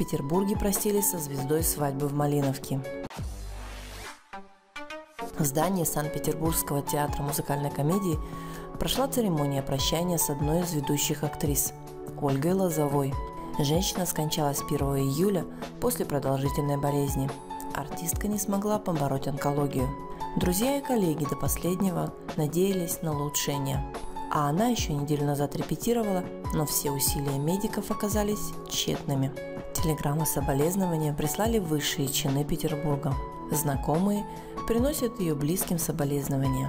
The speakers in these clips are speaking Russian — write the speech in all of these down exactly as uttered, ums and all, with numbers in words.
Петербурге простились со звездой свадьбы в Малиновке. В здании Санкт-Петербургского театра музыкальной комедии прошла церемония прощания с одной из ведущих актрис – Ольгой Лозовой. Женщина скончалась первого июля после продолжительной болезни. Артистка не смогла побороть онкологию. Друзья и коллеги до последнего надеялись на улучшение. А она еще неделю назад репетировала, но все усилия медиков оказались тщетными. Телеграммы соболезнования прислали высшие чины Петербурга. Знакомые приносят ее близким соболезнования.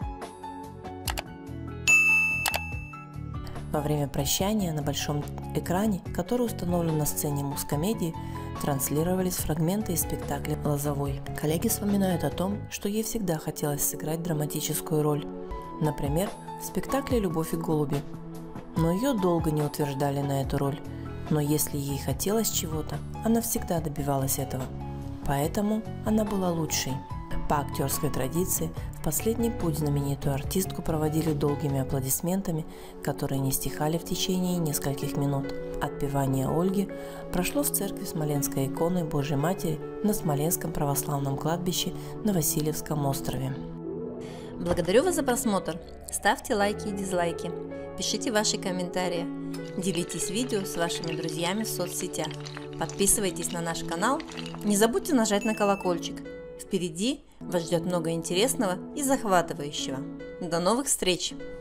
Во время прощания на большом экране, который установлен на сцене музкомедии, транслировались фрагменты из спектакля Лозовой. Коллеги вспоминают о том, что ей всегда хотелось сыграть драматическую роль. Например, в спектакле «Любовь и голуби». Но ее долго не утверждали на эту роль. Но если ей хотелось чего-то, она всегда добивалась этого. Поэтому она была лучшей. По актерской традиции, в последний путь знаменитую артистку проводили долгими аплодисментами, которые не стихали в течение нескольких минут. Отпевание Ольги прошло в церкви Смоленской иконы Божьей Матери на Смоленском православном кладбище на Васильевском острове. Благодарю вас за просмотр. Ставьте лайки и дизлайки. Пишите ваши комментарии. Делитесь видео с вашими друзьями в соцсетях. Подписывайтесь на наш канал. Не забудьте нажать на колокольчик. Впереди вас ждет много интересного и захватывающего. До новых встреч!